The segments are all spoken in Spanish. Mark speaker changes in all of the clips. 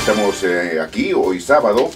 Speaker 1: Estamos aquí hoy sábado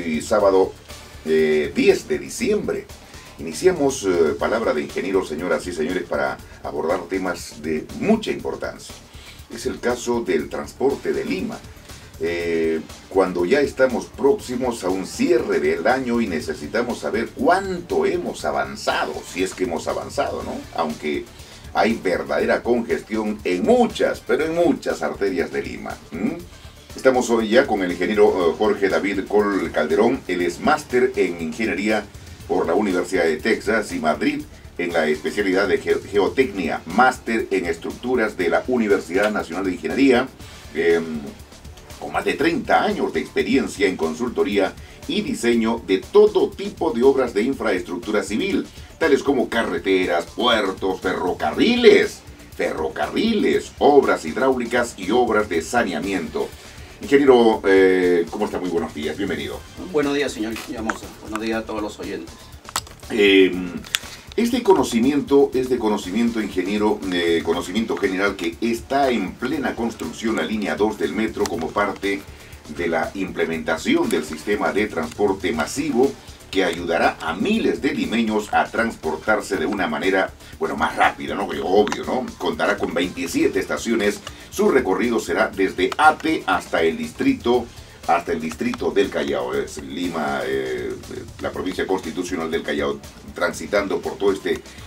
Speaker 1: 10 de diciembre. Iniciamos Palabra de Ingeniero, señoras y señores, para abordar temas de mucha importancia. Es el caso del transporte de Lima. Cuando ya estamos próximos a un cierre del año y necesitamos saber cuánto hemos avanzado, si es que hemos avanzado, ¿no? Aunque hay verdadera congestión en muchas, pero en muchas arterias de Lima. Estamos hoy ya con el ingeniero Jorge David Coll Calderón. Él es máster en ingeniería por la Universidad de Texas y Madrid en la especialidad de geotecnia, máster en estructuras de la Universidad Nacional de Ingeniería, con más de 30 años de experiencia en consultoría y diseño de todo tipo de obras de infraestructura civil, tales como carreteras, puertos, ferrocarriles, obras hidráulicas y obras de saneamiento. Ingeniero, ¿cómo está? Muy buenos días, bienvenido.
Speaker 2: Buenos días, señor Llamosa. Buenos días a todos los oyentes.
Speaker 1: Este conocimiento es de conocimiento, ingeniero, conocimiento general, que está en plena construcción la línea 2 del metro como parte de la implementación del sistema de transporte masivo que ayudará a miles de limeños a transportarse de una manera, bueno, más rápida, ¿no? Obvio, ¿no? Contará con 27 estaciones. Su recorrido será desde Ate hasta el distrito del Callao, es Lima, la provincia constitucional del Callao, transitando por todo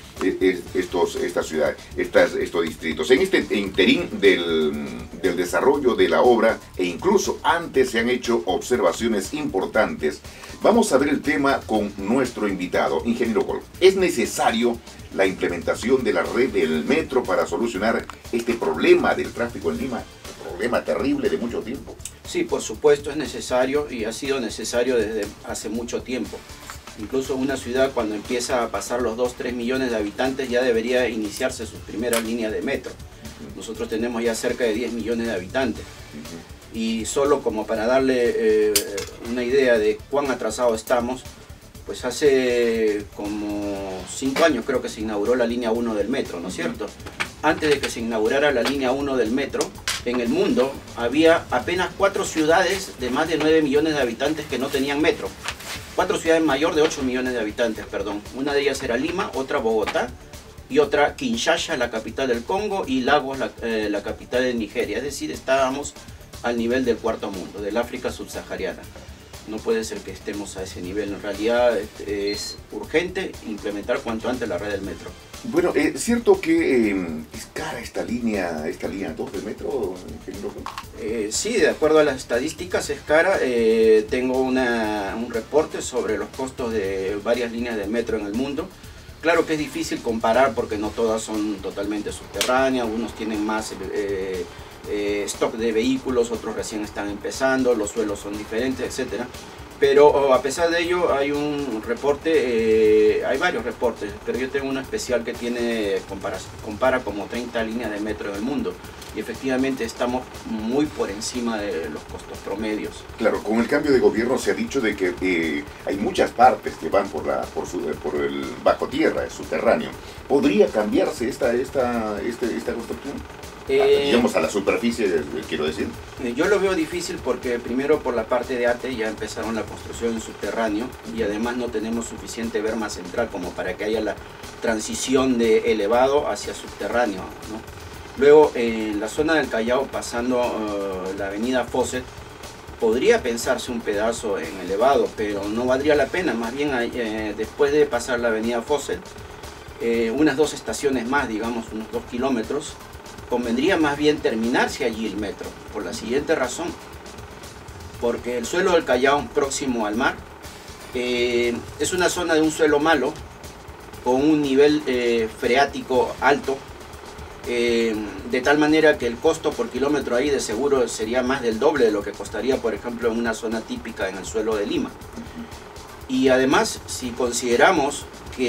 Speaker 1: estos ciudades, estos distritos. En este interín del desarrollo de la obra, e incluso antes, se han hecho observaciones importantes. Vamos a ver el tema con nuestro invitado, ingeniero Coll. ¿Es necesario la implementación de la red del metro para solucionar este problema del tráfico en Lima? Un problema terrible de mucho tiempo.
Speaker 2: Sí, por supuesto es necesario, y ha sido necesario desde hace mucho tiempo. Incluso una ciudad, cuando empieza a pasar los 2-3 millones de habitantes, ya debería iniciarse sus primeras líneas de metro. Nosotros tenemos ya cerca de 10 millones de habitantes. Y solo como para darle una idea de cuán atrasados estamos, pues hace como 5 años creo que se inauguró la línea 1 del metro, ¿no es cierto? Antes de que se inaugurara la línea 1 del metro, en el mundo había apenas 4 ciudades de más de 9 millones de habitantes que no tenían metro. 4 ciudades mayor de 8 millones de habitantes, perdón. Una de ellas era Lima, otra Bogotá y otra Kinshasa, la capital del Congo, y Lagos, la capital de Nigeria. Es decir, estábamos al nivel del cuarto mundo, del África subsahariana. No puede ser que estemos a ese nivel. En realidad es urgente implementar cuanto antes la red del metro.
Speaker 1: Bueno, es cierto que es cara esta línea 2 del metro, ingeniero.
Speaker 2: Sí, de acuerdo a las estadísticas es cara. Tengo un reporte sobre los costos de varias líneas de metro en el mundo. Claro que es difícil comparar porque no todas son totalmente subterráneas, unos tienen más stock de vehículos, otros recién están empezando, los suelos son diferentes, etc. Pero a pesar de ello hay un reporte, hay varios reportes, pero yo tengo uno especial que compara como 30 líneas de metro en el mundo, y efectivamente estamos muy por encima de los costos promedios.
Speaker 1: Claro, con el cambio de gobierno se ha dicho de que hay muchas partes que van por el bajo tierra, el subterráneo. ¿Podría cambiarse esta construcción? Digamos a la superficie, quiero decir.
Speaker 2: Yo lo veo difícil porque primero por la parte de Ate ya empezaron la construcción en subterráneo, y además no tenemos suficiente berma central como para que haya la transición de elevado hacia subterráneo, ¿no? Luego en la zona del Callao, pasando la avenida Fawcett, podría pensarse un pedazo en elevado, pero no valdría la pena. Más bien después de pasar la avenida Fawcett, unas 2 estaciones más, digamos unos 2 kilómetros, convendría más bien terminarse allí el metro, por la siguiente razón. Porque el suelo del Callao, próximo al mar, es una zona de un suelo malo, con un nivel freático alto, de tal manera que el costo por kilómetro ahí de seguro sería más del doble de lo que costaría, por ejemplo, en una zona típica en el suelo de Lima. Y además, si consideramos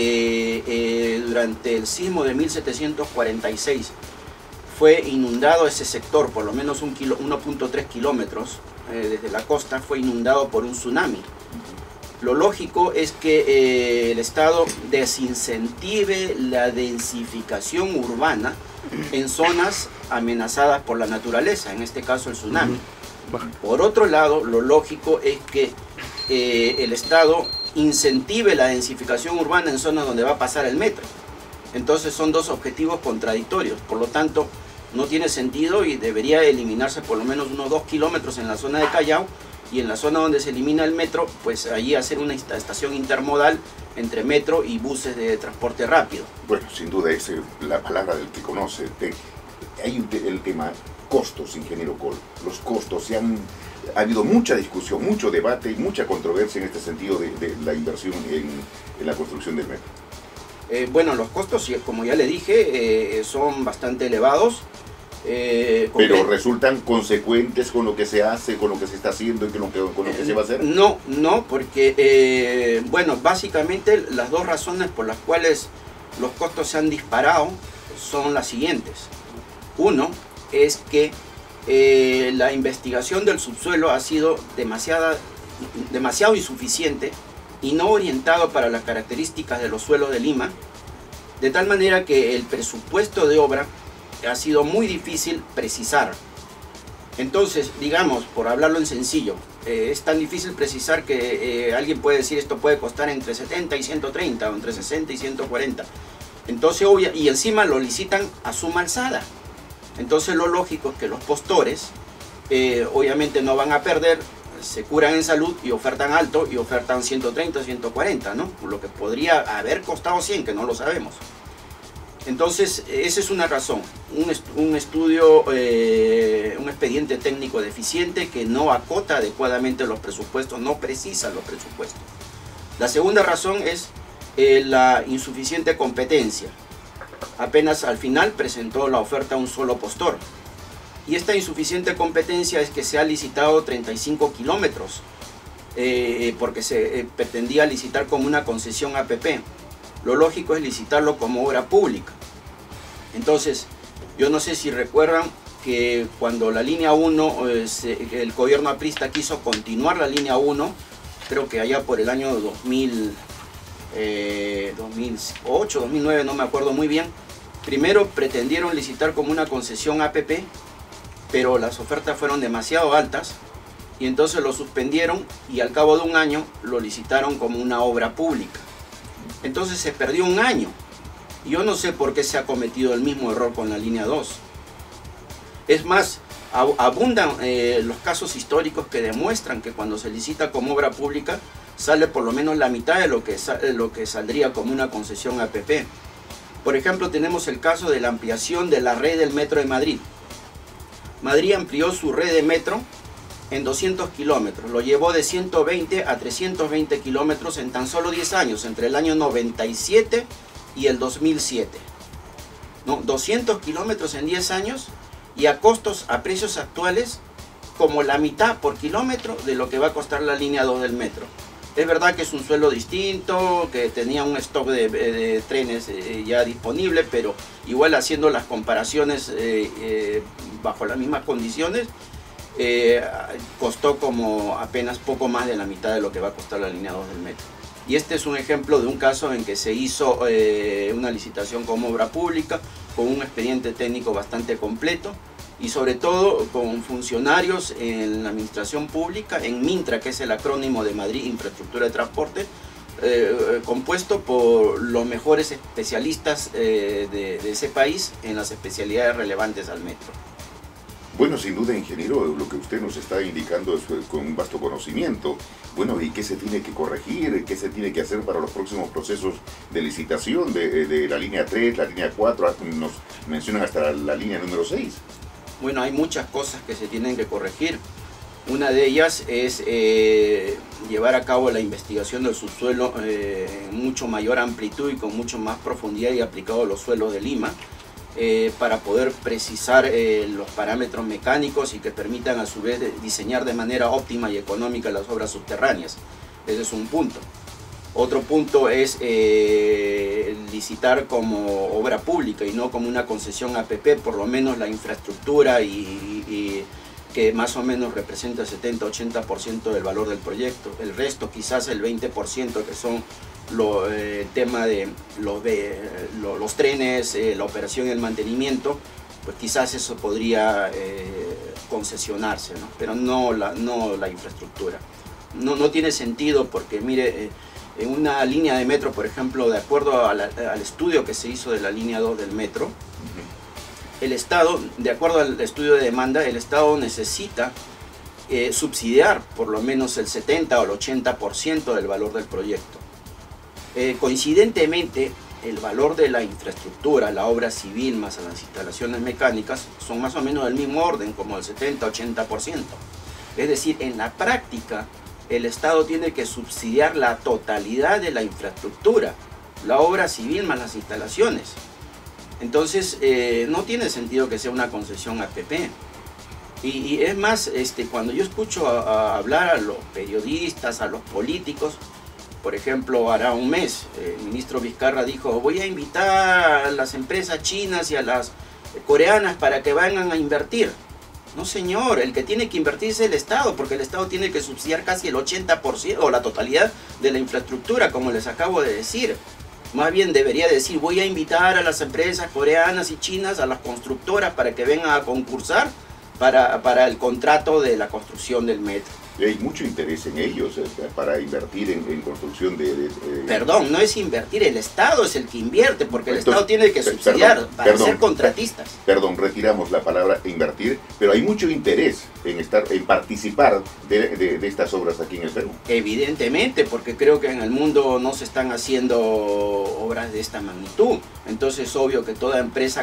Speaker 2: que durante el sismo de 1746 fue inundado ese sector, por lo menos 1.3 kilómetros desde la costa, fue inundado por un tsunami. Lo lógico es que el Estado desincentive la densificación urbana en zonas amenazadas por la naturaleza, en este caso el tsunami. Por otro lado, lo lógico es que el Estado incentive la densificación urbana en zonas donde va a pasar el metro. Entonces son dos objetivos contradictorios, por lo tanto no tiene sentido y debería eliminarse por lo menos unos 2 kilómetros en la zona de Callao, y en la zona donde se elimina el metro, pues allí hacer una estación intermodal entre metro y buses de transporte rápido.
Speaker 1: Bueno, sin duda es la palabra del que conoce. Hay el tema costos, ingeniero Coll. Los costos, ha habido mucha discusión, mucho debate y mucha controversia en este sentido de la inversión en la construcción del metro.
Speaker 2: Bueno, los costos, como ya le dije, son bastante elevados.
Speaker 1: Pero resultan consecuentes con lo que se hace, con lo que se está haciendo y con lo que se va a hacer.
Speaker 2: No, porque bueno, básicamente las dos razones por las cuales los costos se han disparado son las siguientes. Uno es que la investigación del subsuelo ha sido demasiado insuficiente y no orientado para las características de los suelos de Lima, de tal manera que el presupuesto de obra ha sido muy difícil precisar. Entonces, digamos, por hablarlo en sencillo, es tan difícil precisar que alguien puede decir esto puede costar entre 70 y 130 o entre 60 y 140. Entonces, y encima lo licitan a suma alzada. Entonces lo lógico es que los postores obviamente no van a perder, se curan en salud y ofertan alto y ofertan 130, 140, ¿no? Lo que podría haber costado 100, que no lo sabemos. Entonces, esa es una razón, un estudio, un expediente técnico deficiente que no acota adecuadamente los presupuestos, no precisa los presupuestos. La segunda razón es la insuficiente competencia. Apenas al final presentó la oferta un solo postor. Y esta insuficiente competencia es que se ha licitado 35 kilómetros, porque se pretendía licitar como una concesión APP. Lo lógico es licitarlo como obra pública. Entonces, yo no sé si recuerdan que cuando la línea 1, el gobierno aprista quiso continuar la línea 1, creo que allá por el año 2008, 2009, no me acuerdo muy bien, primero pretendieron licitar como una concesión APP, pero las ofertas fueron demasiado altas y entonces lo suspendieron y al cabo de un año lo licitaron como una obra pública. Entonces se perdió un año. Yo no sé por qué se ha cometido el mismo error con la línea 2. Es más, abundan los casos históricos que demuestran que cuando se licita como obra pública sale por lo menos la mitad de lo que saldría como una concesión APP. Por ejemplo, tenemos el caso de la ampliación de la red del metro de Madrid. Madrid amplió su red de metro en 200 kilómetros, lo llevó de 120 a 320 kilómetros en tan solo 10 años, entre el año 97 y el 2007. ¿No? 200 kilómetros en 10 años y a precios actuales, como la mitad por kilómetro de lo que va a costar la línea 2 del metro. Es verdad que es un suelo distinto, que tenía un stock de trenes ya disponible, pero igual haciendo las comparaciones bajo las mismas condiciones, costó como apenas poco más de la mitad de lo que va a costar la línea 2 del metro. Y este es un ejemplo de un caso en que se hizo una licitación como obra pública, con un expediente técnico bastante completo y sobre todo con funcionarios en la administración pública, en MINTRA, que es el acrónimo de Madrid Infraestructura de Transporte, compuesto por los mejores especialistas de ese país en las especialidades relevantes al metro.
Speaker 1: Bueno, sin duda, ingeniero, lo que usted nos está indicando es con un vasto conocimiento. Bueno, ¿y qué se tiene que corregir? ¿Qué se tiene que hacer para los próximos procesos de licitación de la línea 3, la línea 4? Nos mencionan hasta la línea número 6.
Speaker 2: Bueno, hay muchas cosas que se tienen que corregir. Una de ellas es llevar a cabo la investigación del subsuelo en mucho mayor amplitud y con mucho más profundidad y aplicado a los suelos de Lima, para poder precisar los parámetros mecánicos y que permitan a su vez diseñar de manera óptima y económica las obras subterráneas. Ese es un punto. Otro punto es licitar como obra pública y no como una concesión APP, por lo menos la infraestructura y que más o menos representa el 70-80% del valor del proyecto. El resto, quizás el 20%, que son el tema de los trenes, la operación y el mantenimiento, pues quizás eso podría concesionarse, ¿no? Pero no la infraestructura. No tiene sentido porque, mire, en una línea de metro, por ejemplo, de acuerdo al estudio que se hizo de la línea 2 del metro, el Estado, de acuerdo al estudio de demanda, el Estado necesita subsidiar por lo menos el 70 o el 80% del valor del proyecto. Coincidentemente, el valor de la infraestructura, la obra civil más las instalaciones mecánicas, son más o menos del mismo orden, como el 70-80%. Es decir, en la práctica, el Estado tiene que subsidiar la totalidad de la infraestructura, la obra civil más las instalaciones. Entonces, no tiene sentido que sea una concesión APP. Y es más, cuando yo escucho hablar a los periodistas, a los políticos, por ejemplo, hará un mes, el ministro Vizcarra dijo: voy a invitar a las empresas chinas y a las coreanas para que vengan a invertir. No, señor, el que tiene que invertir es el Estado, porque el Estado tiene que subsidiar casi el 80% o la totalidad de la infraestructura, como les acabo de decir. Más bien debería decir: voy a invitar a las empresas coreanas y chinas, a las constructoras, para que vengan a concursar para el contrato de la construcción del metro.
Speaker 1: Y hay mucho interés en ellos para invertir en construcción
Speaker 2: Perdón, no es invertir, el Estado es el que invierte, porque el Estado tiene que subsidiar para ser contratistas.
Speaker 1: Perdón, retiramos la palabra invertir, pero hay mucho interés en participar de estas obras aquí en el Perú.
Speaker 2: Evidentemente, porque creo que en el mundo no se están haciendo obras de esta magnitud. Entonces es obvio que toda empresa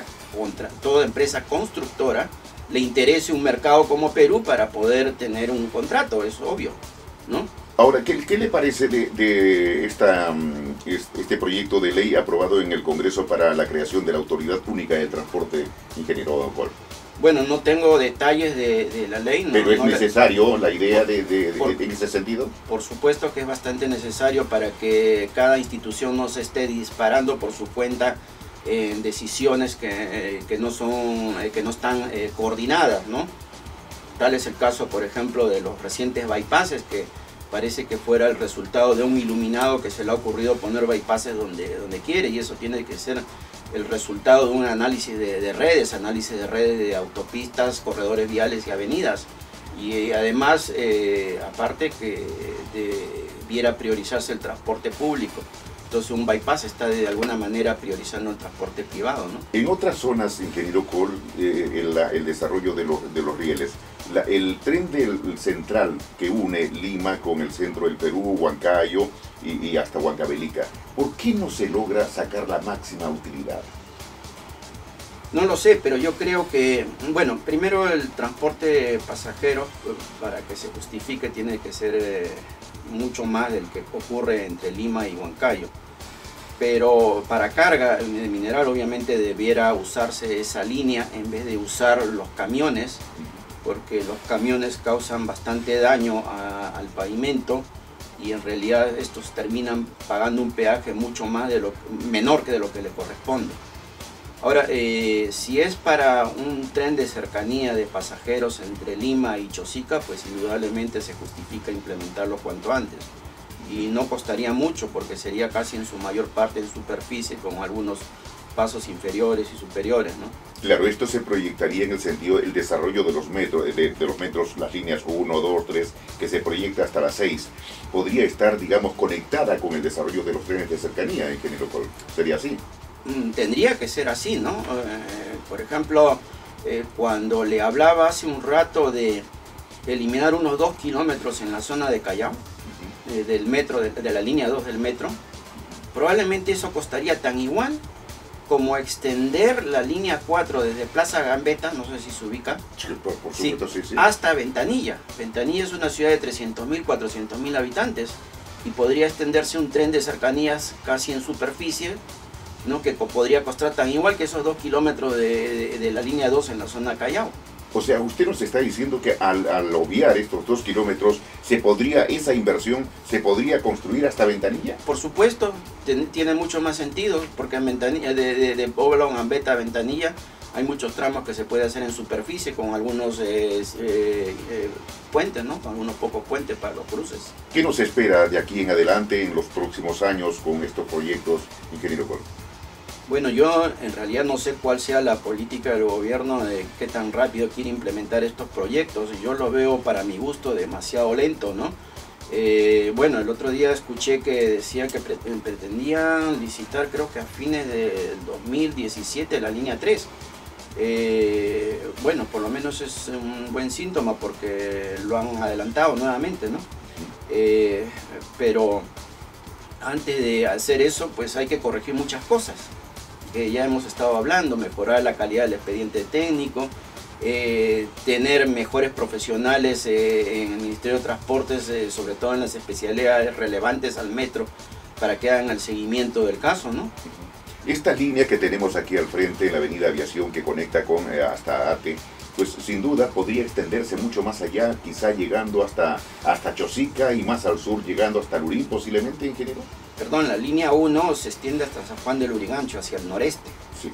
Speaker 2: constructora le interese un mercado como Perú para poder tener un contrato, es obvio, ¿no?
Speaker 1: Ahora, ¿qué le parece de este proyecto de ley aprobado en el Congreso para la creación de la Autoridad Única de Transporte, ingeniero Don Paul?
Speaker 2: Bueno, no tengo detalles de la ley.
Speaker 1: ¿Pero es necesario la idea en ese sentido?
Speaker 2: Por supuesto que es bastante necesario para que cada institución no se esté disparando por su cuenta en decisiones que no están coordinadas, ¿no? Tal es el caso, por ejemplo, de los recientes bypasses, que parece que fuera el resultado de un iluminado que se le ha ocurrido poner bypasses donde quiere, y eso tiene que ser el resultado de un análisis de redes de autopistas, corredores viales y avenidas. Y además, aparte que debiera priorizarse el transporte público. Entonces un bypass está de alguna manera priorizando el transporte privado, ¿no?
Speaker 1: En otras zonas, ingeniero Cole, el desarrollo de los rieles, el tren del central que une Lima con el centro del Perú, Huancayo y hasta Huancavelica, ¿por qué no se logra sacar la máxima utilidad?
Speaker 2: No lo sé, pero yo creo que, bueno, primero el transporte pasajero, para que se justifique, tiene que ser mucho más del que ocurre entre Lima y Huancayo. Pero para carga de mineral obviamente debiera usarse esa línea en vez de usar los camiones, porque los camiones causan bastante daño al pavimento y en realidad estos terminan pagando un peaje mucho más menor que de lo que le corresponde. Ahora, si es para un tren de cercanía de pasajeros entre Lima y Chosica, pues indudablemente se justifica implementarlo cuanto antes. Y no costaría mucho porque sería casi en su mayor parte en superficie, con algunos pasos inferiores y superiores, ¿no?
Speaker 1: Claro, esto se proyectaría en el sentido del desarrollo de los metros, las líneas 1, 2, 3, que se proyecta hasta las 6. Podría estar, digamos, conectada con el desarrollo de los trenes de cercanía, ingeniero Cole. ¿Sería así?
Speaker 2: Tendría que ser así, ¿no? Por ejemplo, cuando le hablaba hace un rato de eliminar unos 2 kilómetros en la zona de Callao, del metro, de la línea 2 del metro, probablemente eso costaría tan igual como extender la línea 4 desde Plaza Gambetta, no sé si se ubica,
Speaker 1: sí, por supuesto, sí.
Speaker 2: Hasta Ventanilla. Ventanilla es una ciudad de 300.000, 400.000 habitantes y podría extenderse un tren de cercanías casi en superficie, ¿no? Que podría costar tan igual que esos 2 kilómetros de la línea 2 en la zona Callao.
Speaker 1: O sea, usted nos está diciendo que al obviar estos 2 kilómetros, esa inversión se podría construir hasta Ventanilla.
Speaker 2: Por supuesto, tiene mucho más sentido, porque en Ventanilla, de Poblado, Gambetta a Ventanilla, hay muchos tramos que se puede hacer en superficie con algunos puentes, ¿no? Con algunos pocos puentes para los cruces.
Speaker 1: ¿Qué nos espera de aquí en adelante en los próximos años con estos proyectos, ingeniero Cole?
Speaker 2: Bueno, yo en realidad no sé cuál sea la política del gobierno de qué tan rápido quiere implementar estos proyectos. Yo lo veo para mi gusto demasiado lento, ¿no? Bueno, el otro día escuché que decía que pretendían licitar, creo que a fines del 2017, la línea 3. Bueno, por lo menos es un buen síntoma porque lo han adelantado nuevamente, ¿no? Pero antes de hacer eso, pues hay que corregir muchas cosas que ya hemos estado hablando: mejorar la calidad del expediente técnico, tener mejores profesionales en el Ministerio de Transportes, sobre todo en las especialidades relevantes al metro, para que hagan el seguimiento del caso, ¿no?
Speaker 1: Esta línea que tenemos aquí al frente en la avenida Aviación, que conecta con hasta Ate, pues sin duda podría extenderse mucho más allá, quizá llegando hasta Chosica, y más al sur llegando hasta Lurín, posiblemente, ingeniero.
Speaker 2: Perdón, la línea 1 se extiende hasta San Juan de Lurigancho, hacia el noreste.
Speaker 1: Sí,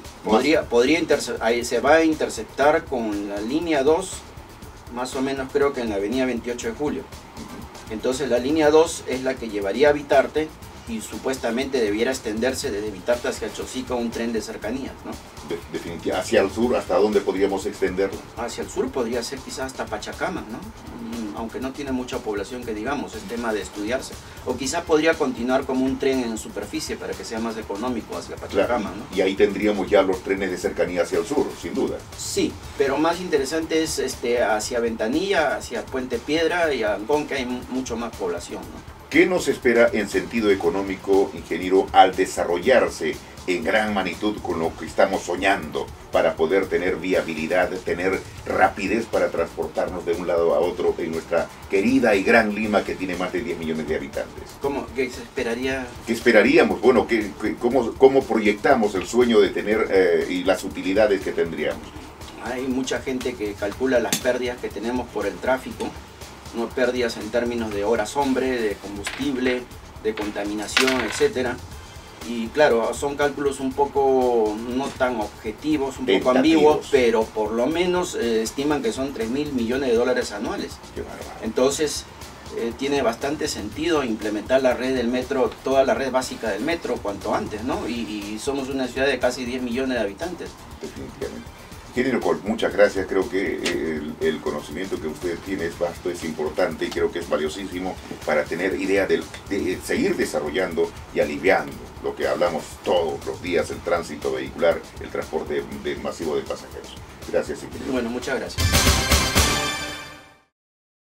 Speaker 2: ahí se va a interceptar con la línea 2, más o menos creo que en la avenida 28 de Julio. Entonces la línea 2 es la que llevaría a Vitarte, y supuestamente debiera extenderse desde Vitarte hacia Chosica un tren de cercanías, ¿no?
Speaker 1: Definitivamente. Hacia el sur, ¿hasta dónde podríamos extenderlo?
Speaker 2: Hacia el sur podría ser quizás hasta Pachacama, ¿no? Aunque no tiene mucha población que digamos, es tema de estudiarse. O quizás podría continuar como un tren en superficie para que sea más económico hacia Pachacama,
Speaker 1: claro,
Speaker 2: ¿no?
Speaker 1: Y ahí tendríamos ya los trenes de cercanía hacia el sur, sin duda.
Speaker 2: Sí, pero más interesante es hacia Ventanilla, hacia Puente Piedra y Ancón, que hay mucho más población, ¿no?
Speaker 1: ¿Qué nos espera en sentido económico, ingeniero, al desarrollarse en gran magnitud con lo que estamos soñando, para poder tener viabilidad, tener rapidez para transportarnos de un lado a otro en nuestra querida y gran Lima, que tiene más de 10 millones de habitantes?
Speaker 2: ¿Qué se esperaría?
Speaker 1: ¿Qué esperaríamos? Bueno, ¿cómo proyectamos el sueño de tener y las utilidades que tendríamos?
Speaker 2: Hay mucha gente que calcula las pérdidas que tenemos por el tráfico, no pérdidas en términos de horas hombre, de combustible, de contaminación, etcétera. Y claro, son cálculos un poco no tan objetivos, un poco ambiguos, pero por lo menos estiman que son 3.000 millones de dólares anuales.
Speaker 1: Qué bárbaro.
Speaker 2: Entonces tiene bastante sentido implementar la red del metro, toda la red básica del metro cuanto antes, ¿no? Y somos una ciudad de casi 10 millones de habitantes.
Speaker 1: Definitivamente. Ingeniero Coll, muchas gracias. Creo que el conocimiento que usted tiene es vasto, es importante, y creo que es valiosísimo para tener idea de seguir desarrollando y aliviando lo que hablamos todos los días: el tránsito vehicular, el transporte masivo de pasajeros. Gracias, ingeniero.
Speaker 2: Bueno, muchas gracias.